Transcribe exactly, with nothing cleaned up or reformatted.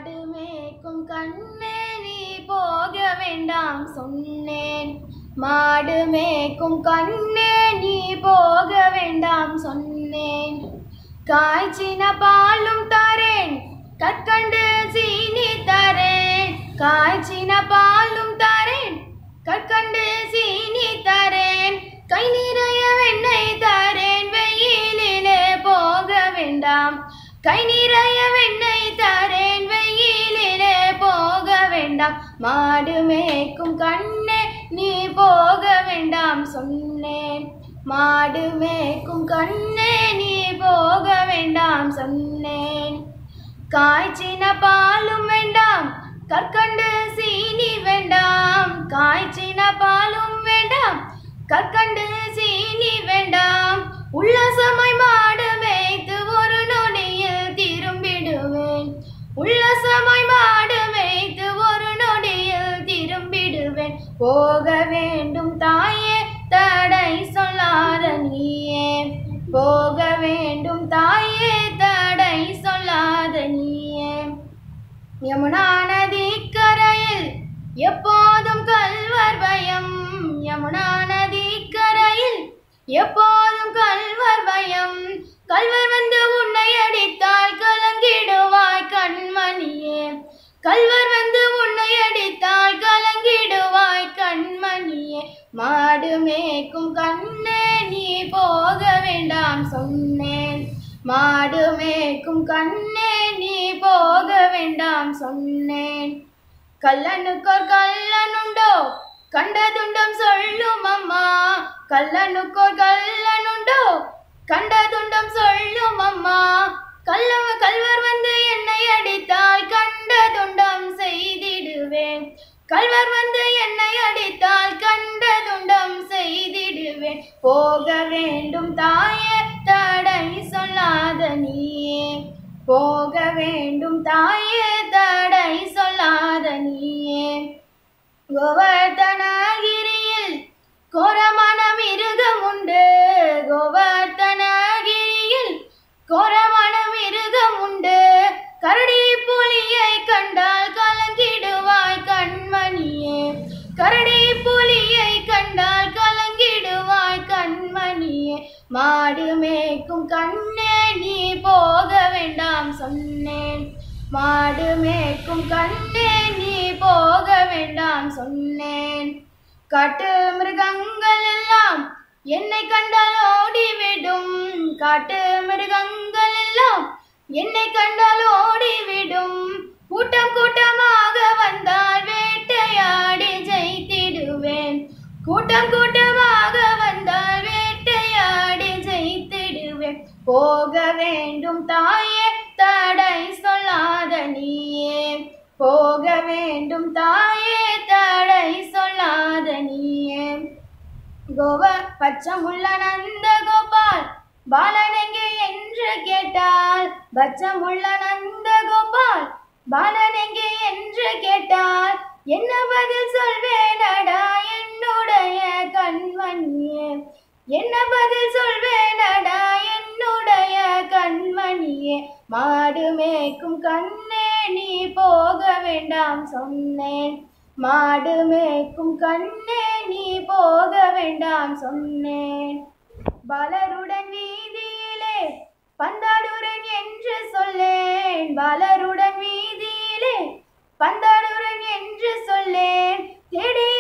மாடு மேய்க்கும் கண்ணே நீ போக வேண்டாம் சொன்னேன். மாடு மேய்க்கும் கண்ணே நீ போக வேண்டாம் சொன்னேன். காய்ச்சின பாலும் தரேன், கற்கண்டு சீனி தரேன். காய்ச்சின பாலும் தரேன், கற்கண்டு சீனி தரேன். கை நிறைய வெண்ணெய் தரேன், வெயிலிலே போக வேண்டாம். கை நிறைய வெண்ணெய் தரேன், வெயிலிலே போக வேண்டாம். மாடு மேய்க்கும் கண்ணே நீ போக வேண்டாம் சொன்னேன். மாடு மேய்க்கும் கண்ணே நீ போக வேண்டாம் சொன்னேன். காய்ச்சின பாலும் வேண்டாம், கற்கண்டு சீனி வேண்டாம். காய்ச்சின பாலும் வேண்டாம், கற்கண்டு சீனி வேண்டாம். உல்லாசமாய் மாடு மேய்த்து ஒரு நொடியில் திரும்பிடுவேன். உல்லாசமாய் மாடு மேய்த்து ஒரு நொடியில் திரும்பிடுவேன். போக வேண்டும் தாயே, தடை சொல்லாத நீயே. போக வேண்டும் தாயே, தடை சொல்லாத நீயே. யமுனா நதி கரையில் எப்போதும் கல்வர் பயம். யமுனா நதி கரையில் எப்போதும் கல்வர் பயம். கல்வர் வந்து உன்னை அடித்தால் கலங்கிடுவாய் கண்மணியே. கல்வர் வந்து உன்னை அடித்தால் கலங்கிடுவாய் கண்மணியே. மாடு மேய்க்கும் கண்ணே நீ போக வேண்டாம் சொன்னேன். மாடு மேய்க்கும் கண்ணே நீ போக வேண்டாம் சொன்னேன். கல்லனுக்கோர் கல்லனுண்டோ, கண்டதுண்டம் சொல்லும் அம்மா. கல்லனுக்கோர் கல்லனுண்டோ, கண்டதுண்டம் சொல்லும் அம்மா. கல்லவ கல்வர் வந்து என்னை அடித்தால் கண்டதுண்டம் செய்திடுவேன். கல்வர் வந்து என்னை அடித்தால் கண்டதுண்டம் செய்திடுவேன். போக வேண்டும் தாயே, தடை சொல்லாத நீயே. போக வேண்டும் தாயே, தடை சொல்லாத நீயே. கோவர்த்தனகிரியில் கோரமான மிருகம் உண்டு. கோவர்த்தனகிரியில் கோரமான மிருகம் உண்டு. கரடி புலியை கண்டால் கலங்கிடுவாய் கண்மணியே. கரடி புலியை கண்டால் கலங்கிடுவாய் கண்மணியே. மாடு மேய்க்கும் கண்ணே நீ போக வேண்டாம் சொன்னேன். மாடு மேய்க்கும் கண்ணே நீ போக வேண்டாம் சொன்னேன். காட்டு மிருகங்கள் எல்லாம் என்னை கண்டால் ஓடிவிடும். காட்டு மிருகங்கள் எல்லாம் என்னை கண்டால் ஓடிவிடும். கூட்டம் கூட்டமாக வந்தால் வேட்டையாடி ஜெயித்திடுவேன். கூட்டம் கூட்டமாக வந்தால் வேட்டையாடி ஜெயித்திடுவேன். போக வேண்டும் தாயே, தடை சொல்லாத நீயே. போக வேண்டும் தாயே, தடை சொல்லாத நீயே. கோவ பச்சமுள்ள நந்த கோபால் பாலனெங்கே என்று கேட்டால். பச்சமுள்ள நந்த கோபால் பாலனெங்கே என்று கேட்டால் என்ன பதில் சொல்வேனடா என்னுடைய கண்மணியே. என்ன பதில் சொல்வேனடா என்னுடைய கண்மணியே. மாடு மேய்க்கும் கண்ணே நீ போக வேண்டாம் சொன்னேன். மாடு மேய்க்கும் கண்ணே நீ போக வேண்டாம் சொன்னேன். பாலருடன் வீதியிலே பந்தாடுறன் என்று சொல்லேன். பாலருடன் வீதியிலே பந்தாடுறன் என்று சொல்லேன். தேடி